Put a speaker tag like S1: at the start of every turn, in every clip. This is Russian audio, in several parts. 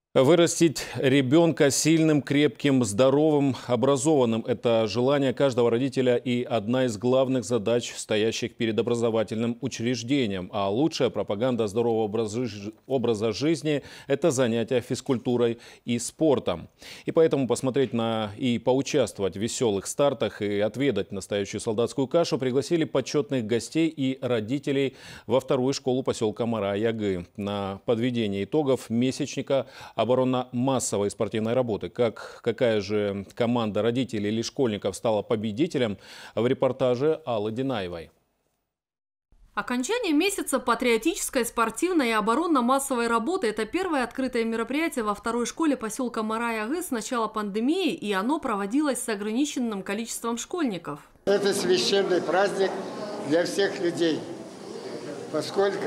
S1: Вырастить ребенка сильным, крепким, здоровым, образованным – это желание каждого родителя и одна из главных задач, стоящих перед образовательным учреждением. А лучшая пропаганда здорового образа жизни – это занятия физкультурой и спортом. И поэтому посмотреть и поучаствовать в веселых стартах и отведать настоящую солдатскую кашу пригласили почетных гостей и родителей во вторую школу поселка Мара-Ягы на подведение итогов месячника оборонно-массовой спортивной работы. Какая же команда родителей или школьников стала победителем, в репортаже Аллы Динаевой.
S2: Окончание месяца патриотической, спортивной и оборонно-массовой работы – это первое открытое мероприятие во второй школе поселка Мара-Ягы с начала пандемии, и оно проводилось с ограниченным количеством школьников.
S3: Это священный праздник для всех людей, поскольку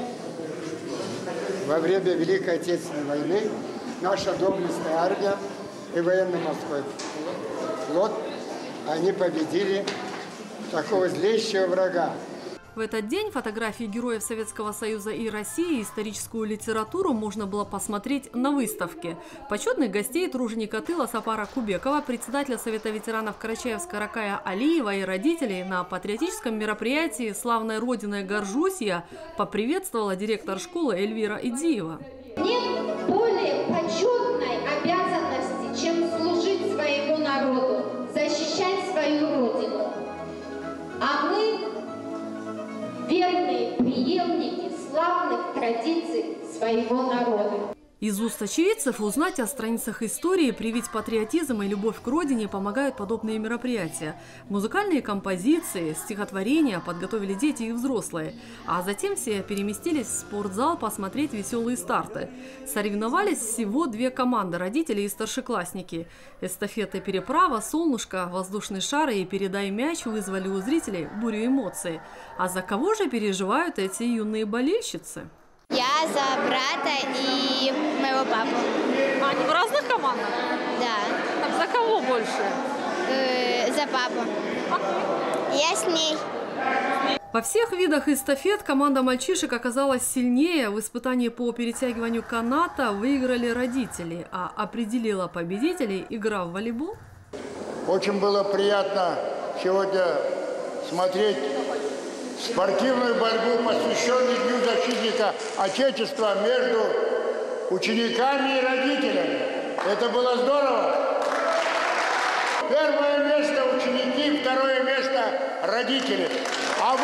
S3: во время Великой Отечественной войны наша доблестная армия и военно-морской флот, они победили такого злейшего врага.
S2: В этот день фотографии героев Советского Союза и России и историческую литературу можно было посмотреть на выставке. Почетных гостей труженика тыла Сапара Кубекова, председателя Совета ветеранов Карачаевска Ракая Алиева и родителей на патриотическом мероприятии «Славной Родиной горжусь я» поприветствовала директор школы Эльвира Идиева.
S4: Нет более почетной обязанности, чем служить своему народу, защищать свою родину. А мы верные преемники славных традиций своего народа.
S2: Из уст очевидцев узнать о страницах истории, привить патриотизм и любовь к родине помогают подобные мероприятия. Музыкальные композиции, стихотворения подготовили дети и взрослые. А затем все переместились в спортзал посмотреть веселые старты. Соревновались всего две команды – родители и старшеклассники. Эстафеты «Переправа», «Солнышко», «Воздушный шар» и «Передай мяч» вызвали у зрителей бурю эмоций. А за кого же переживают эти юные болельщицы?
S5: Я за брата и моего папу.
S2: А они в разных командах?
S5: Да.
S2: Так за кого больше?
S5: За папу.
S2: А ты?
S5: Я с ней.
S2: Во всех видах эстафет команда мальчишек оказалась сильнее. В испытании по перетягиванию каната выиграли родители, а определила победителей игра в волейбол.
S6: Очень было приятно сегодня смотреть спортивную борьбу, посвященную Дню защитника Отечества, между учениками и родителями. Это было здорово. Первое место ученики, второе место родители. А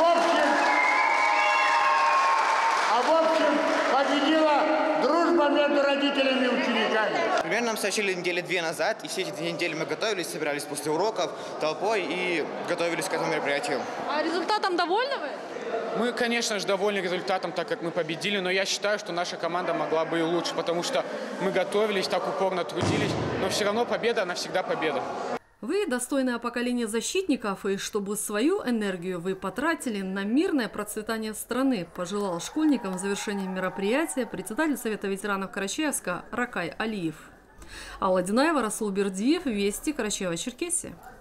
S6: в общем победила дружба между родителями и учениками.
S7: Примерно нам сообщили недели 2 назад, и все эти 2 недели мы готовились, собирались после уроков толпой и готовились к этому мероприятию.
S2: А результатом довольны вы?
S8: Мы, конечно же, довольны результатом, так как мы победили, но я считаю, что наша команда могла бы и лучше, потому что мы готовились, так упорно трудились, но все равно победа, она всегда победа.
S2: Вы достойное поколение защитников, и чтобы свою энергию вы потратили на мирное процветание страны, пожелал школьникам в завершении мероприятия председатель Совета ветеранов Карачаевска Ракай Алиев. Алла Динаева, Расул Бердиев, Вести, Карачаево-Черкесия.